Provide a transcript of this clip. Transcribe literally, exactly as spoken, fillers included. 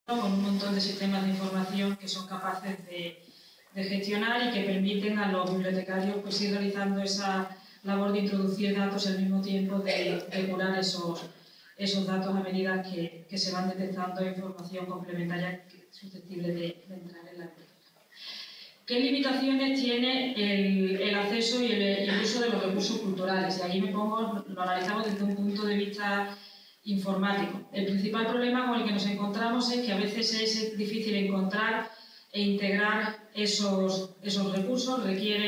con un montón de sistemas de información que son capaces de, de gestionar y que permiten a los bibliotecarios pues, ir realizando esa labor de introducir datos y al mismo tiempo de, de curar esos, esos datos a medida que, que se van detectando información complementaria susceptible de, de entrar en la biblioteca. ¿Qué limitaciones tiene el, el acceso y el, y el uso de los recursos culturales? Y aquí me pongo, lo analizamos desde un punto de vista informático. El principal problema con el que nos encontramos es que a veces es difícil encontrar e integrar esos, esos recursos, requiere